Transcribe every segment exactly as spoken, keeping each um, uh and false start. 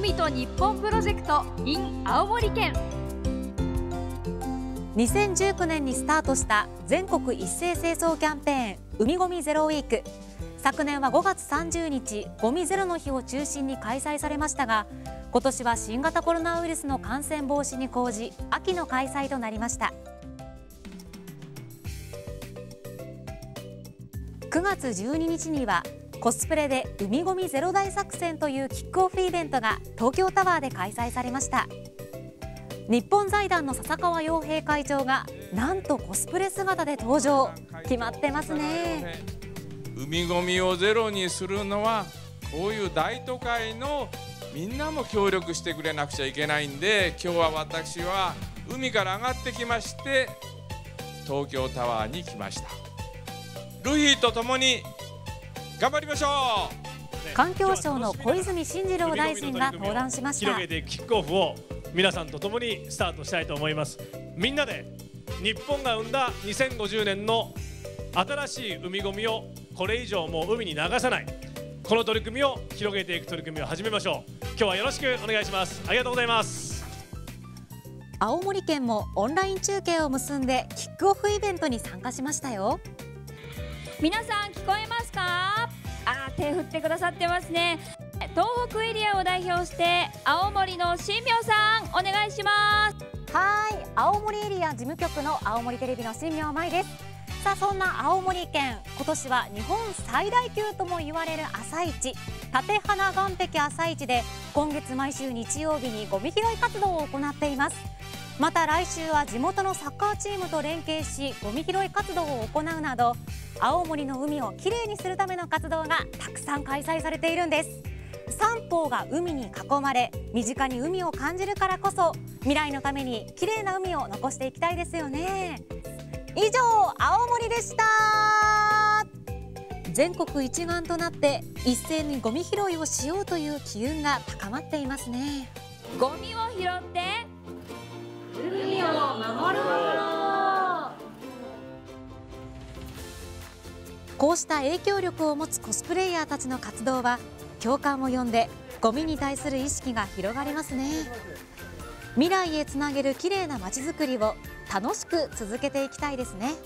海と日本プロジェクト in 青森県。 にせんじゅうきゅうねんにスタートした全国一斉清掃キャンペーン海ごみゼロウィーク。昨年はごがつさんじゅうにちゴミゼロの日を中心に開催されましたが、今年は新型コロナウイルスの感染防止に講じ秋の開催となりました。くがつじゅうににちにはコスプレで海ごみゼロ大作戦というキックオフイベントが東京タワーで開催されました。日本財団の笹川陽平会長がなんとコスプレ姿で登場。決まってますね。 海ごみをゼロにするのはこういう大都会のみんなも協力してくれなくちゃいけないんで、今日は私は海から上がってきまして東京タワーに来ました。ルフィと共に頑張りましょう。 環境省の小泉進次郎大臣が登壇しました。 広げていくキックオフを皆さんと共にスタートしたいと思います。みんなで日本が生んだにせんごじゅうねんの新しい海ごみをこれ以上もう海に流さない、この取り組みを広げていく取り組みを始めましょう。今日はよろしくお願いします。ありがとうございます。 青森県もオンライン中継を結んでキックオフイベントに参加しましたよ。 皆さん聞こえますか？あー、手振ってくださってますね。東北エリアを代表して青森の新明さんお願いします。 はい、青森エリア事務局の青森テレビの新明舞です。さあ、そんな青森県、今年は日本最大級とも言われる朝市、立花岸壁朝市で今月毎週日曜日にゴミ拾い活動を行っています。また来週は地元のサッカーチームと連携しゴミ拾い活動を行うなど、青森の海をきれいにするための活動がたくさん開催されているんです。三方が海に囲まれ身近に海を感じるからこそ、未来のためにきれいな海を残していきたいですよね。以上、青森でした。全国一丸となって一斉にゴミ拾いをしようという機運が高まっていますね。 ゴミを拾って海を守ろう。こうした影響力を持つコスプレイヤーたちの活動は共感を呼んで、ゴミに対する意識が広がりますね。未来へつなげるきれいなまちづくりを楽しく続けていきたいですね。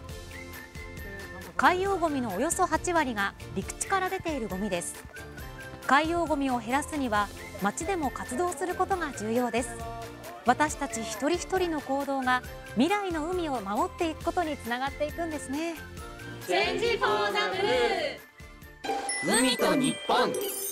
海洋ゴミのおよそはちわりが陸地から出ているゴミです。海洋ゴミを減らすには町でも活動することが重要です。私たち一人一人の行動が未来の海を守っていくことにつながっていくんですね。 チェンジフォーザブルー。海と日本。